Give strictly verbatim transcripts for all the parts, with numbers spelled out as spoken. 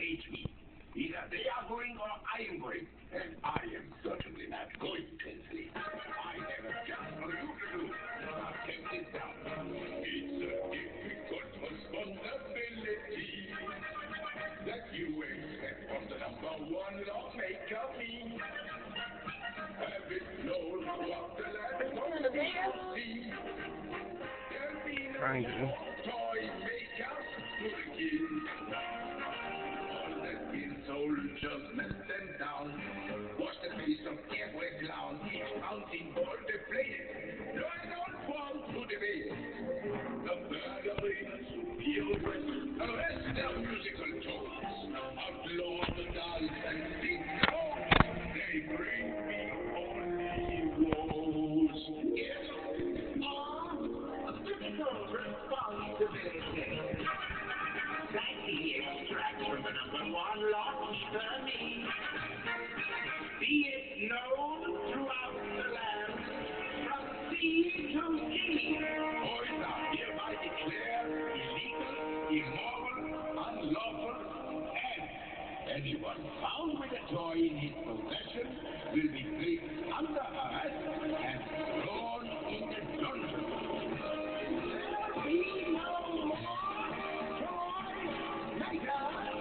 hate me. Either they are going or I am going. And I am certainly not going, Tinsley. I have just for you to do. Now take this down. It's a difficult responsibility that you expect from the number one lawmaker, me. Have it known throughout the land of the sea. There'll be no toy makers to the king. All that been soldiers melt them down. Wash the face of every clown. Each bouncing ball deflated. No, I don't want to debate. The murdering superior. Arrest their musical tones. Outlaw the dance and sing. No, they bring me only woes. Yes. Ah, a difficult responsibility. Like the extract from the number one lobster meat. Be it known throughout the land, from sea to sea. Boys are hereby declared illegal, immoral, unlawful, and anyone found with a toy in his possession will be placed under arrest and thrown in the dungeon. There be no more toy makers.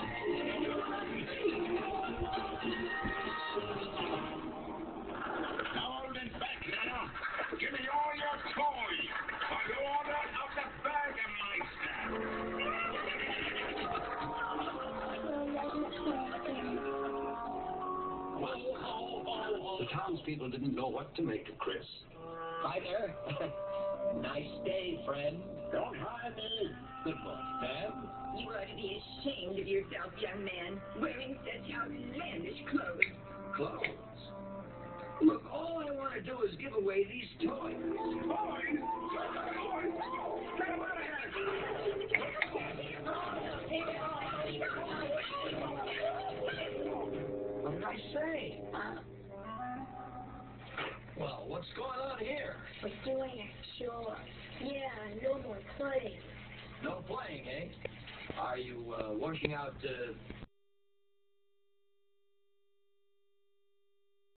Now hold it back now. Give me all your toys by order of the Burgermeister. The townspeople didn't know what to make of Chris. Hi there. Nice day, friend. Don't hide me. Good morning, ma'am. You ought to be ashamed of yourself, young man, wearing such outlandish clothes. Clothes? Look, all I want to do is give away these toys. Toys? Toys? Get them out of here! What did I say? Uh, Well, what's going on here? we're doing a chore. Yeah, no more playing. No playing, eh? Are you uh, washing out uh,